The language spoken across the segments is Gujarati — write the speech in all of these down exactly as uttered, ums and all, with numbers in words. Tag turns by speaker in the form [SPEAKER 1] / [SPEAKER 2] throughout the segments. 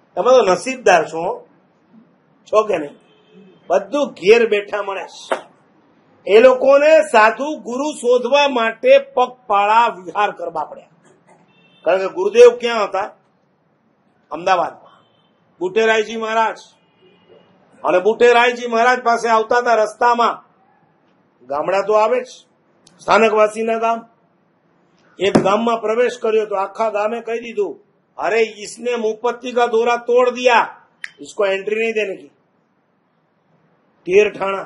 [SPEAKER 1] તમે તો નસીબદાર છો છો કે નહીં? બધું ઘેર બેઠા મળે. એ લોકોને સાધુ ગુરુ શોધવા માટે પગપાળા વિહાર કરવા પડ્યા. કારણ કે ગુરુદેવ ક્યાં હતા? અમદાવાદમાં. બુટેરાયજી મહારાજ. અને બુટેરાયજી મહારાજ પાસે આવતા હતા રસ્તામાં. ગામડા તો આવે જ, સ્થાનકવાસીના ગામ. એક ગામમાં પ્રવેશ કર્યો તો આખા ગામે કહી દીધું, અરે इसने मुपत्ती का दौरा तोड़ दिया, इसको एंट्री नहीं देने की. તેર ઠાણા.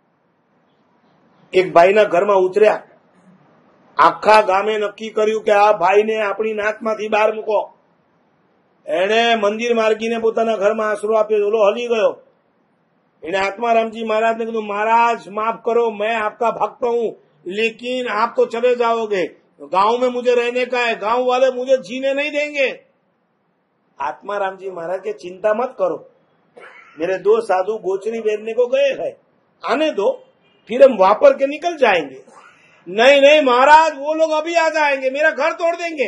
[SPEAKER 1] એક ભાઈના ઘરમાં ઉતર્યા. આખા ગામે નક્કી કર્યું કે આ ભાઈને આપણી નાકમાંથી બહાર મૂકો. એને મંદિર માર્ગીને પોતાના ઘરમાં આશરો આપ્યો. ઓલો હલી ગયો. એને આત્માरामजी महाराज ने कहा, महाराज माफ करो, मैं आपका भक्त हूं, लेकिन आप तो चले जाओगे, गांव में मुझे रहने का है, गांव वाले मुझे जीने नहीं देंगे. आत्मारामजी महाराज के चिंता मत करो, मेरे दो साधु गोचरी बेचने को गए हैं, आने दो, फिर हम वापर के निकल जाएंगे. नहीं नहीं महाराज, वो लोग अभी आ जाएंगे, मेरा घर तोड़ देंगे.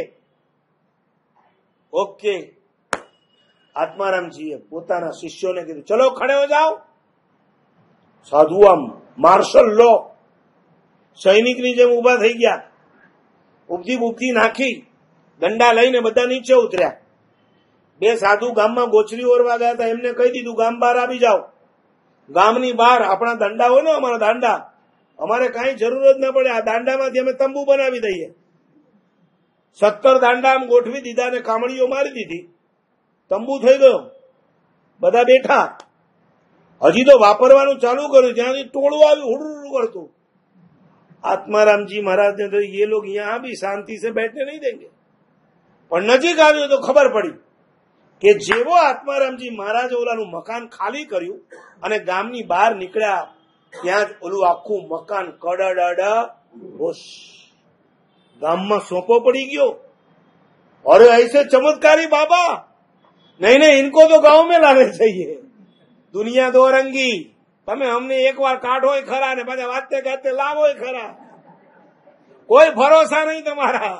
[SPEAKER 1] ओके. आत्मारामजीए પોતાના શિષ્યોને કીધું, ચલો ખડે હો જાઓ. સાધુ આમ માર્શલ લો સૈનિકની જેમ ઉભા થઈ ગયા. ઉપથી ઉપથી નાખી દંડા લઈને બધા નીચે ઉતર્યા. બે સાધુ ગામમાં ગોચરી ઓરવા ગયા હતા. એમને કહી દીધું, ગામ બહાર આવી જાઓ. ગામની બહાર આપણા દાંડા હોય ને, અમારા દાંડા, અમારે કઈ જરૂર જ ના પડે. આ દાંડામાંથી અમે તંબુ બનાવી દઈએ. સત્તર દાંડા આમ ગોઠવી દીધા અને કામડીઓ મારી દીધી. તંબુ થઈ ગયો. બધા બેઠા. હજી તો વાપરવાનું ચાલુ કર્યું, જ્યાંથી ટોળું આવ્યું હુડું કરતું. आत्मारामजी महाराज ने तो ये लोग यहाँ भी शांति से बैठने नहीं देंगे. પણ નજીક આવ્યો તો ખબર પડી કે જેવો આત્મારામજી મહારાજે ઓલાનું મકાન ખાલી કર્યું અને ગામની બહાર નીકળ્યા, ત્યાં જ ઓલું આખું મકાન કડડ હોશ. ગામમાં સોંપો પડી ગયો. અરે ऐसे चमत्कारी बाबा, नहीं नहीं इनको तो गांव में लाने चाहिए. दुनिया दो रंगी. તમે અમને એક વાર કાઢો ખરા ને પાછા વાતે ગાતે લાવો ખરા. કોઈ ભરોસા નહીં તમારા.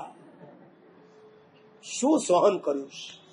[SPEAKER 1] શું સહન કર્યું?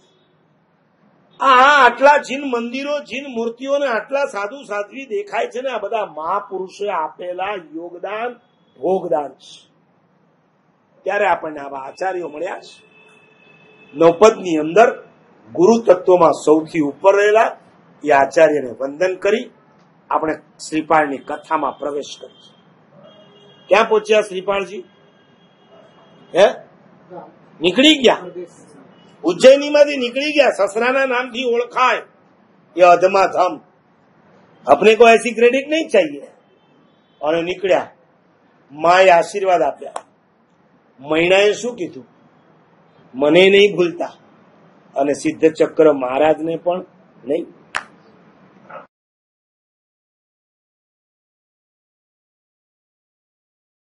[SPEAKER 1] આ આટલા જીન મંદિરો, જીન મૂર્તિઓ ને આટલા સાધુ સાધ્વી દેખાય છે ને, આ બધા મહાપુરુષે આપેલા યોગદાન, ભોગદાન છે. ત્યારે આપણને આવા આચાર્યો મળ્યા છે. નવપદની અંદર ગુરુ તત્વમાં સૌથી ઉપર રહેલા એ આચાર્યને વંદન કરી આપણે શ્રીપાળની કથામાં પ્રવેશ કરીશું. ક્યાં પહોંચ્યા શ્રીપાળજી? હે નીકળી ગયા, ઉજ્જૈનીમાંથી નીકળી ગયા. સસરાના નામથી ઓળખાય એ અધમાધમ. अपने को ऐसी क्रेडिट नहीं चाहिए. અને નીકળ્યા. માએ આશીર્વાદ આપ્યા. મૈણાએ શું કીધું? મને નહીં ભૂલતા અને સિદ્ધ ચક્ર મહારાજને પણ નહીં.